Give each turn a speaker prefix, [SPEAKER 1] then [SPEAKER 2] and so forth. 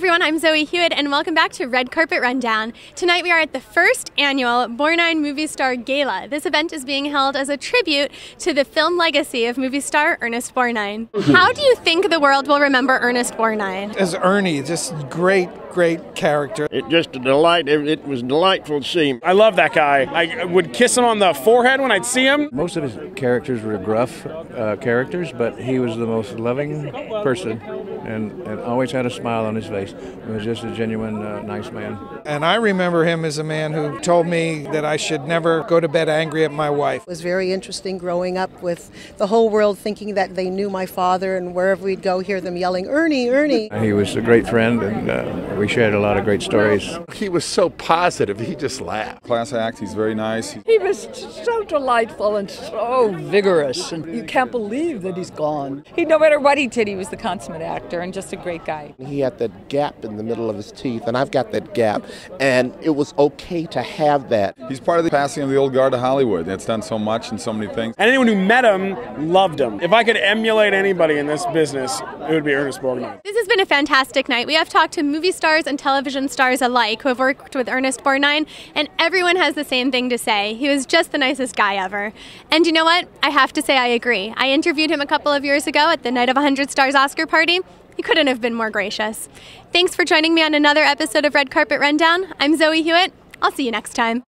[SPEAKER 1] everyone, I'm Zoe Hewitt and welcome back to Red Carpet Rundown. Tonight we are at the first annual Borgnine Movie Star Gala. This event is being held as a tribute to the film legacy of movie star Ernest Borgnine. How do you think the world will remember Ernest Borgnine?
[SPEAKER 2] As Ernie, just great character.
[SPEAKER 3] It just a delight. It was delightful to see him.
[SPEAKER 4] I love that guy. I would kiss him on the forehead when I'd see him.
[SPEAKER 5] Most of his characters were gruff characters, but he was the most loving person and always had a smile on his face. He was just a genuine, nice man.
[SPEAKER 2] And I remember him as a man who told me that I should never go to bed angry at my wife.
[SPEAKER 6] It was very interesting growing up with the whole world thinking that they knew my father, and wherever we'd go, hear them yelling, "Ernie, Ernie."
[SPEAKER 5] He was a great friend, and we shared a lot of great stories.
[SPEAKER 7] He was so positive, he just laughed.
[SPEAKER 8] Class act, he's very nice.
[SPEAKER 9] He was so delightful and so vigorous, and you can't believe that he's gone.
[SPEAKER 10] No matter what he did, he was the consummate actor and just a great guy.
[SPEAKER 11] He had that gap in the middle of his teeth, and I've got that gap, and it was okay to have that.
[SPEAKER 8] He's part of the passing of the old guard to Hollywood. It's done so much and so many things.
[SPEAKER 4] And anyone who met him loved him. If I could emulate anybody in this business, it would be Ernest Borgnine.
[SPEAKER 1] This has been a fantastic night. We have talked to movie stars and television stars alike who have worked with Ernest Borgnine, and everyone has the same thing to say. He was just the nicest guy ever. And you know what? I have to say I agree. I interviewed him a couple of years ago at the Night of 100 Stars Oscar party. He couldn't have been more gracious. Thanks for joining me on another episode of Red Carpet Rundown. I'm Zoe Hewitt. I'll see you next time.